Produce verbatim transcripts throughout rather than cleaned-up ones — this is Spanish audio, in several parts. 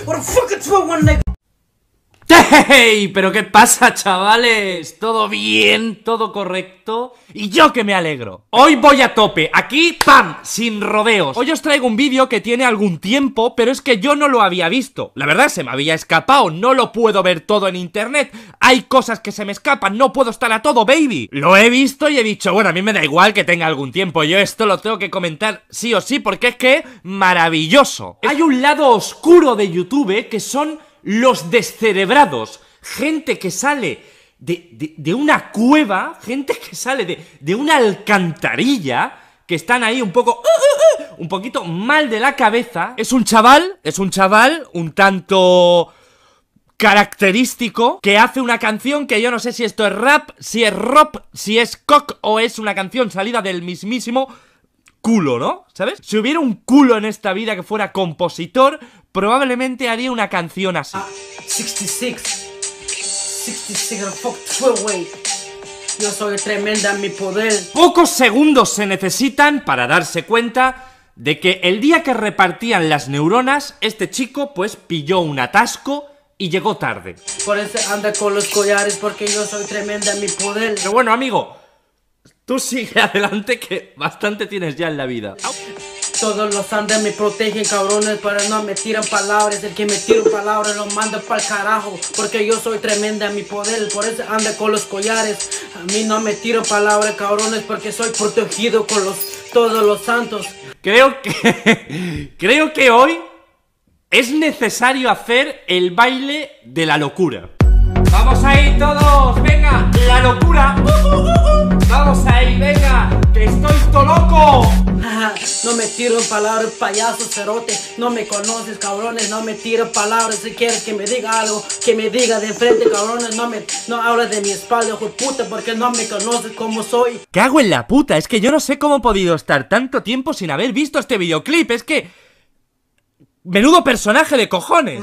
What the fuck is wrong with nigga? ¡Hey! ¿Pero qué pasa, chavales? ¿Todo bien? ¿Todo correcto? Y yo que me alegro. Hoy voy a tope, aquí, ¡pam! Sin rodeos. Hoy os traigo un vídeo que tiene algún tiempo, pero es que yo no lo había visto. La verdad, se me había escapado, no lo puedo ver todo en internet. Hay cosas que se me escapan, no puedo estar a todo, baby. Lo he visto y he dicho, bueno, a mí me da igual que tenga algún tiempo. Yo esto lo tengo que comentar sí o sí, porque es que maravilloso. Hay un lado oscuro de YouTube que son los descerebrados, gente que sale de, de, de una cueva, gente que sale de, de una alcantarilla, que están ahí un poco, uh, uh, uh, un poquito mal de la cabeza. Es un chaval, es un chaval un tanto característico, que hace una canción que yo no sé si esto es rap, si es rock, si es cock o es una canción salida del mismísimo culo, ¿no? ¿Sabes? Si hubiera un culo en esta vida que fuera compositor, probablemente haría una canción así. Ah, sesenta y seis. sesenta y seis, fuck twelve, wey. Yo soy tremenda en mi poder. Pocos segundos se necesitan para darse cuenta de que el día que repartían las neuronas, este chico pues pilló un atasco y llegó tarde. Por eso anda con los collares, porque yo soy tremenda en mi poder. Pero bueno, amigo, tú sigue adelante que bastante tienes ya en la vida. Todos los andes me protegen, cabrones, pero no me tiran palabras. El que me tira palabras lo manda pa'l carajo, porque yo soy tremenda en mi poder. Por eso anda con los collares. A mí no me tiran palabras, cabrones, porque soy protegido con los todos los santos. Creo que creo que hoy es necesario hacer el baile de la locura. Vamos ahí todos, venga, la locura. Uh, uh, uh, uh. Vamos ahí, venga, que estoy todo loco. No me tiro palabras, payaso, cerote. No me conoces, cabrones, no me tiro palabras. Si quieres que me diga algo, que me diga de frente, cabrones. No me, no hablas de mi espalda, hijo de puta, porque no me conoces como soy. ¿Qué hago en la puta? Es que yo no sé cómo he podido estar tanto tiempo sin haber visto este videoclip. Es que... menudo personaje de cojones.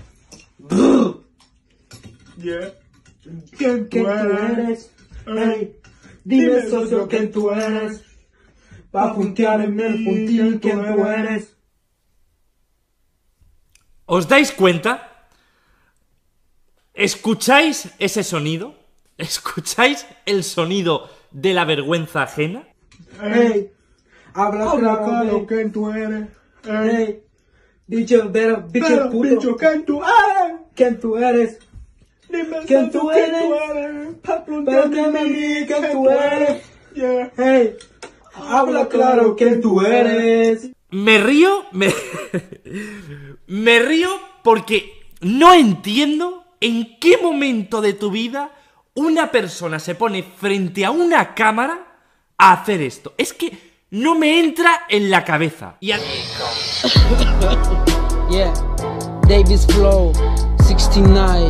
Yeah. ¿Quién tú eres? Ey, dime socio quién tú eres. Va a puntear en el puntín quién tú eres. ¿Os dais cuenta? ¿Escucháis ese sonido? ¿Escucháis el sonido de la vergüenza ajena? Ey, habla claro quién tú eres. Ey, bicho, pero, bicho, pero, puto. bicho, ¿quién tú eres? ¿Quién tú eres? Dime ¿Quién socio tú quién eres? tú eres. Pa' Pero preguntarme que a me mí digas quién quién tú tú eres. eres. Yeah. Hey, habla claro quién tú eres. Me río, me... me río porque no entiendo en qué momento de tu vida una persona se pone frente a una cámara a hacer esto. Es que no me entra en la cabeza. Y a... Yeah, Davis Flow, sesenta y nueve.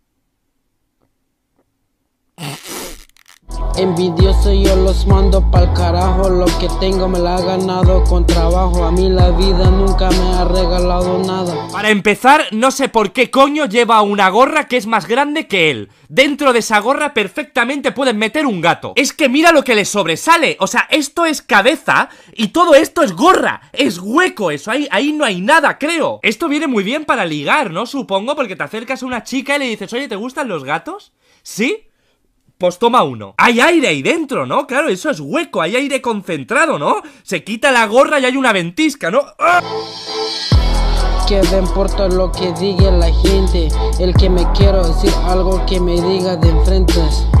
Envidioso yo los mando pa'l carajo. Lo que tengo me la ha ganado con trabajo. A mí la vida nunca me ha regalado nada. Para empezar, no sé por qué coño lleva una gorra que es más grande que él. Dentro de esa gorra perfectamente pueden meter un gato. Es que mira lo que le sobresale. O sea, esto es cabeza y todo esto es gorra. Es hueco eso, ahí, ahí no hay nada, creo. Esto viene muy bien para ligar, ¿no? Supongo, porque te acercas a una chica y le dices, oye, ¿te gustan los gatos? ¿Sí? Pues toma uno. Hay aire ahí dentro, ¿no? Claro, eso es hueco, hay aire concentrado, ¿no? Se quita la gorra y hay una ventisca, ¿no? ¡Ah! Que me importa lo que diga la gente. El que me quiero decir algo que me diga de enfrente.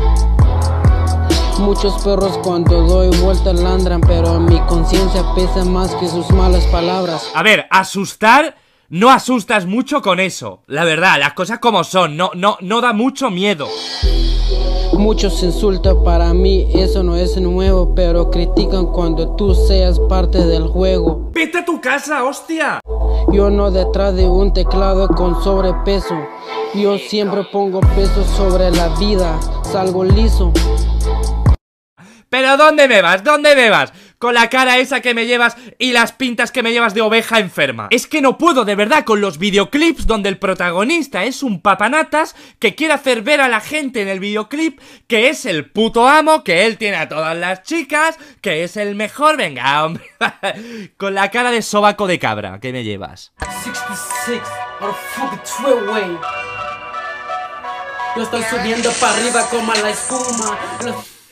Muchos perros cuando doy vuelta ladran, pero mi conciencia pesa más que sus malas palabras. A ver, asustar... no asustas mucho con eso. La verdad, las cosas como son. No, no, no da mucho miedo. Muchos insultan, para mí eso no es nuevo, pero critican cuando tú seas parte del juego. ¡Vete a tu casa, hostia! Yo no detrás de un teclado con sobrepeso. Yo siempre pongo peso sobre la vida, salgo liso. ¿Pero dónde me vas? ¿Dónde me vas? con la cara esa que me llevas y las pintas que me llevas de oveja enferma. Es que no puedo, de verdad, con los videoclips donde el protagonista es un papanatas que quiere hacer ver a la gente en el videoclip que es el puto amo, que él tiene a todas las chicas, que es el mejor. Venga, hombre. Con la cara de sobaco de cabra que me llevas. sesenta y seis, or fucking twelve way. Yo estoy subiendo para arriba como la espuma. Los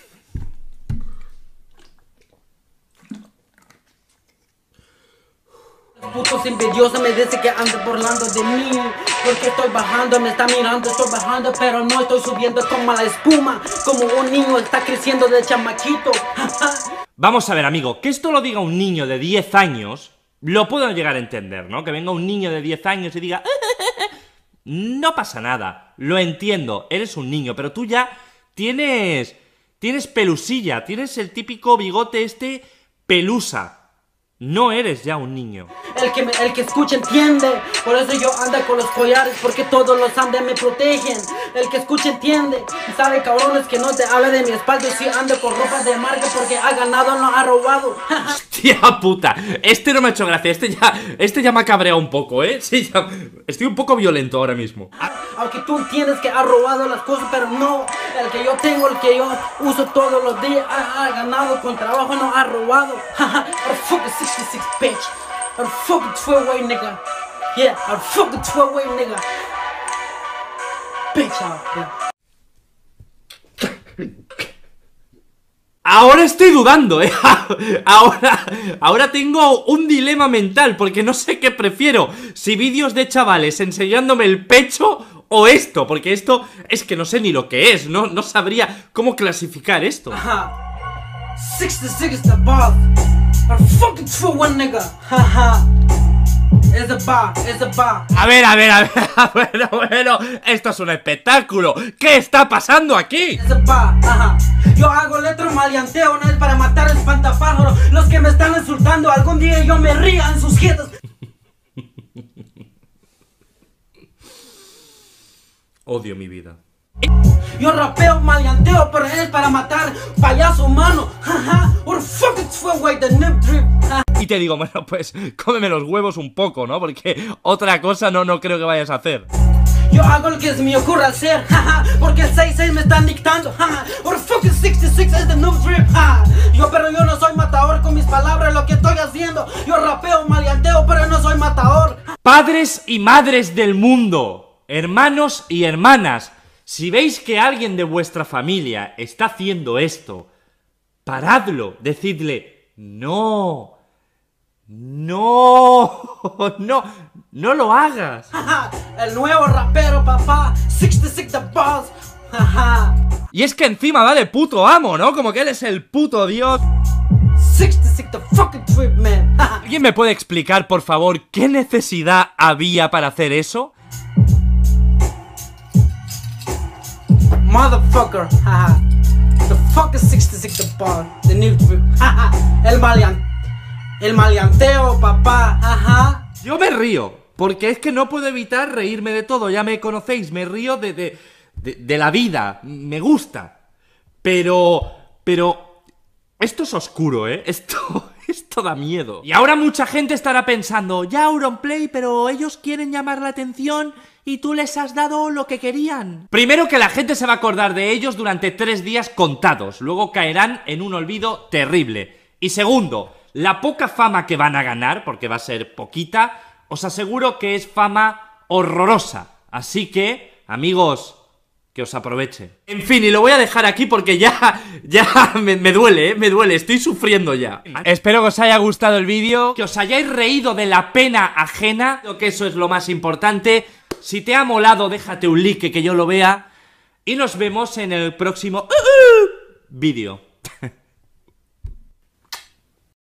putos envidiosos me dicen que ando burlando de mí, porque estoy bajando, me está mirando, estoy bajando, pero no estoy subiendo como la espuma, como un niño está creciendo de chamaquito. Vamos a ver, amigo, que esto lo diga un niño de diez años, lo puedo llegar a entender, ¿no? Que venga un niño de diez años y diga... No pasa nada, lo entiendo, eres un niño, pero tú ya tienes... Tienes pelusilla, tienes el típico bigote este pelusa. No eres ya un niño. El que, me, el que escucha entiende. Por eso yo ando con los collares, porque todos los andes me protegen. El que escucha entiende. Y sabe, cabrones, que no te habla de mi espalda. Si ando con ropa de marca, porque ha ganado, no ha robado. Hostia puta, este no me ha hecho gracia. Este ya, este ya me ha cabreado un poco, ¿eh? Sí, ya, estoy un poco violento ahora mismo. Aunque tú entiendes que ha robado las cosas, pero no. El que yo tengo, el que yo uso todos los días, ha, ha ganado con trabajo, no ha robado. sixty-six bitch, I'm fucking twelve way nigga. Yeah, I'm fucking twelve way nigga. Bitch out, yeah. Ahora estoy dudando, eh. Ahora, ahora tengo un dilema mental porque no sé qué prefiero. Si vídeos de chavales enseñándome el pecho o esto, porque esto es que no sé ni lo que es. No, no sabría cómo clasificar esto. Ajá. sixty-six is the boss. I'm fucking twelve one nigga. Haha. Es a bar, es a bar. A ver, a ver, a ver, bueno, bueno, esto es un espectáculo. ¿Qué está pasando aquí? Es a bar, ajá. Yo hago letro maleanteo, no es para matar el espantapájaro. Los que me están insultando, algún día yo me ría en sus jetas. Odio mi vida. Yo rapeo, maleanteo, pero es para matar payaso humano. Jaja, or fucking twelve way the nip drip. Y te digo, bueno, pues cómeme los huevos un poco, ¿no? Porque otra cosa no, no creo que vayas a hacer. Yo hago lo que se me ocurre hacer, jaja, porque el seis seis me están dictando, jaja, or fucking sixty-six is the nip drip, jaja. Yo, pero yo no soy matador con mis palabras, lo que estoy haciendo. Yo rapeo, maleanteo, pero no soy matador. Padres y madres del mundo, hermanos y hermanas, si veis que alguien de vuestra familia está haciendo esto, paradlo, decidle, no, no, no, no lo hagas. El nuevo rapero, papá, sixty-six the boss. Y es que encima va de puto amo, ¿no? Como que él es el puto dios. sixty-six the fucking trip, man. ¿Alguien me puede explicar, por favor, qué necesidad había para hacer eso? Motherfucker, haha. The fucking sixty-six the boss, the new trip, haha. El malean, el maleanteo, papá, ajá. Yo me río, porque es que no puedo evitar reírme de todo. Ya me conocéis, me río de, de, de, de la vida, me gusta. Pero, pero, esto es oscuro, ¿eh? Esto, esto da miedo. Y ahora mucha gente estará pensando, ya Auronplay, pero ellos quieren llamar la atención y tú les has dado lo que querían. Primero, que la gente se va a acordar de ellos durante tres días contados. Luego caerán en un olvido terrible. Y segundo, la poca fama que van a ganar, porque va a ser poquita, os aseguro que es fama horrorosa. Así que, amigos, que os aproveche. En fin, y lo voy a dejar aquí porque ya, ya me, me duele, ¿eh? Me duele, estoy sufriendo ya. Espero que os haya gustado el vídeo, que os hayáis reído de la pena ajena, creo que eso es lo más importante. Si te ha molado, déjate un like que yo lo vea. Y nos vemos en el próximo vídeo.